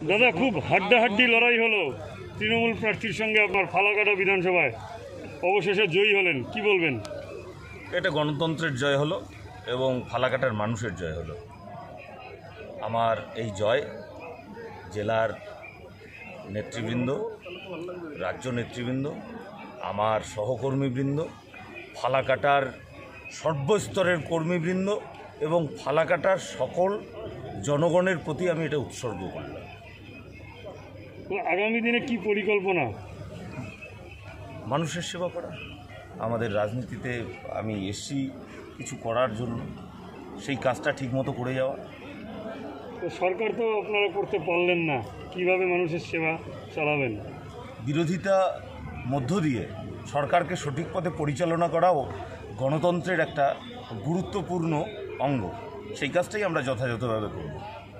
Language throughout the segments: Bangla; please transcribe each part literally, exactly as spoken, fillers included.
দাদা, খুব হাড্ডাহাড্ডি লড়াই হলো তৃণমূল প্রার্থীর সঙ্গে আপনার ফালাকাটা বিধানসভায়, অবশেষে জয়ী হলেন, কি বলবেন? এটা গণতন্ত্রের জয় হলো এবং ফালাকাটার মানুষের জয় হলো। আমার এই জয় জেলার নেতৃবৃন্দ, রাজ্য নেতৃবৃন্দ, আমার সহকর্মীবৃন্দ, ফালাকাটার সর্বস্তরের কর্মীবৃন্দ এবং ফালাকাটার সকল জনগণের প্রতি আমি এটা উৎসর্গ করলাম। তো আগামী দিনে কি পরিকল্পনা? মানুষের সেবা করা। আমাদের রাজনীতিতে আমি এসছি কিছু করার জন্য, সেই কাজটা ঠিকমতো করে যাওয়া। তো সরকার তো আপনারা করতে পারলেন না, কিভাবে মানুষের সেবা চালাবেন? বিরোধিতা মধ্য দিয়ে সরকারকে সঠিক পথে পরিচালনা করাও গণতন্ত্রের একটা গুরুত্বপূর্ণ অঙ্গ। সেই কাজটাই আমরা যথাযথভাবে করব।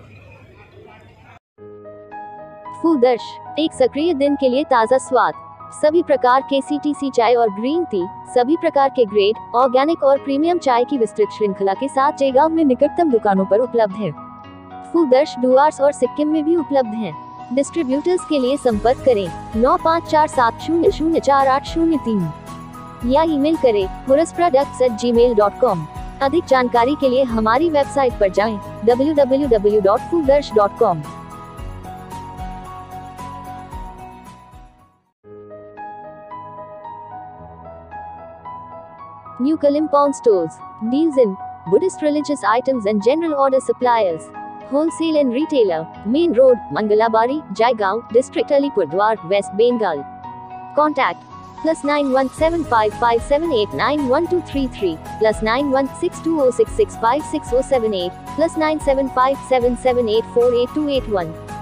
फूदर्श, एक सक्रिय दिन के लिए ताज़ा स्वाद, सभी प्रकार के सीटीसी चाय और ग्रीन टी, सभी प्रकार के ग्रेड, ऑर्गेनिक और प्रीमियम चाय की विस्तृत श्रृंखला के साथ जयगांव में निकटतम दुकानों पर उपलब्ध है। फूदर्श डुआर्स और सिक्किम में भी उपलब्ध है। डिस्ट्रीब्यूटर्स के लिए संपर्क करें नौ पाँच चार सात शून्य शून्य चार आठ शून्य तीन या ईमेल करें हुरस products at gmail dot com. अधिक जानकारी के लिए हमारी वेबसाइट पर जाएं डब्ल्यू डब्ल्यू डब्ल्यू डॉट फूदर्श dot com. New Kalimpong Stores deals in Buddhist religious items and general order suppliers. Wholesale and retailer. Main Road, Mangalabari, Jaigaon, District Alipurdwar, West Bengal. Contact plus nine one seven five five seven eight nine one two three three, plus nine one six two zero six six five six zero seven eight, plus nine seven five seven seven eight four eight two eight one.